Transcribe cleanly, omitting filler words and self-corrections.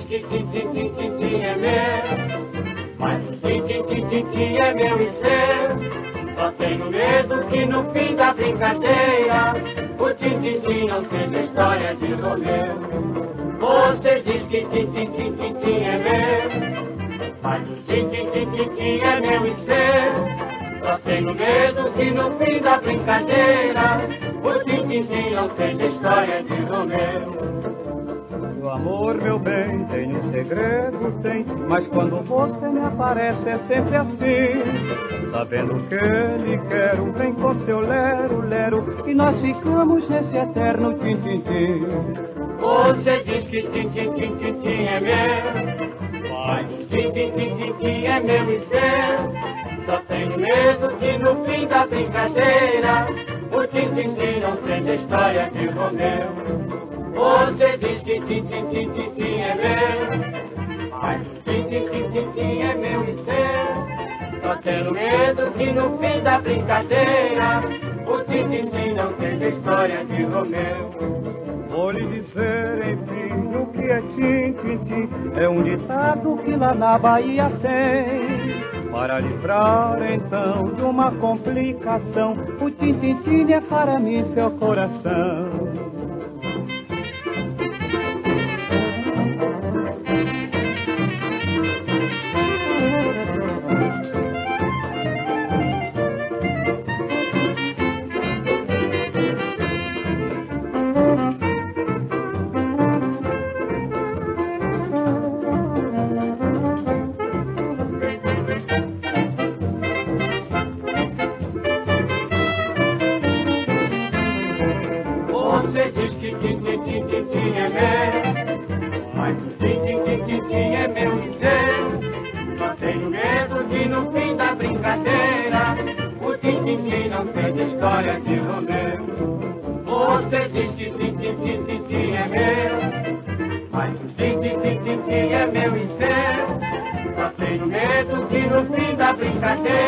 que Tim é meu, mas o Tim é meu e seu. Só tenho medo que no fim da brincadeira o Tim não seja história de Romeu. Você diz que Tim é meu, mas o Tim é meu e seu. Só tenho medo que no fim da brincadeira o Tim não seja história de Romeu. O amor, meu bem, tem um segredo, tem, mas quando você me aparece é sempre assim. Sabendo que ele quer um bem com seu lero, e nós ficamos nesse eterno tim-tim-tim. Você diz que Tim é meu, mas o Tim é meu e seu. Só tenho medo que no fim da brincadeira o Tim não seja história de Romeu. Você diz que Tim é meu, mas o Tim é meu e seu. Só tenho medo que no fim da brincadeira o Tim não seja história de Romeu. Vou lhe dizer, enfim, o que é tim-tim-tim. É um ditado que lá na Bahia tem. Para livrar então de uma complicação, o tim-tim-tim é para mim seu coração. Você diz que Tim é meu, mas o Tim é meu e seu. Só tenho medo de no fim da brincadeira o Tim não seja história de Romeu. Você diz que Tim é meu, mas o Tim é meu e seu. Só tenho medo que no fim da brincadeira